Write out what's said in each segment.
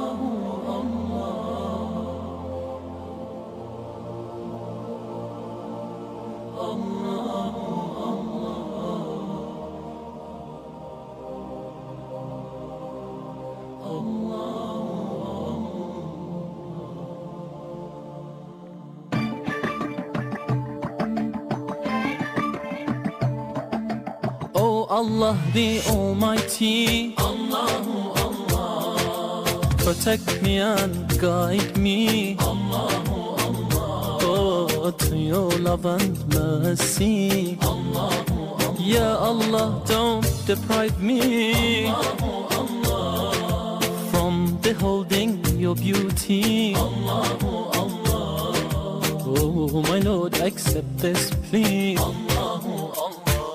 Oh Allah the Almighty, Allahu Allah, protect me and guide me, Allahu Allah, oh, to your love and mercy, Allahu Allah. Ya Allah, don't deprive me, Allahu Allah, from beholding your beauty, Allahu Allah. Oh my Lord, accept this plea, Allahu Allah.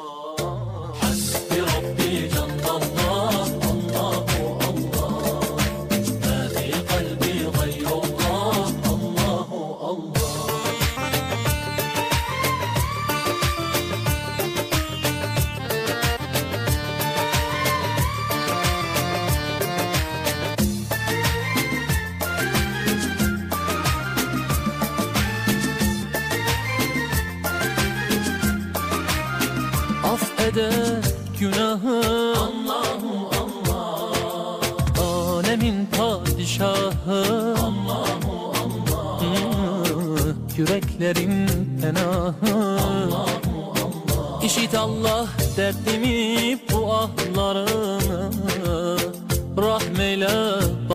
Affeder günahı Allahu Allah, alemin padişahı Allahu Allah, yüreklerin penahı Allahu Allah. İşit Allah derdimi, bu ahlarımı rahmeyle.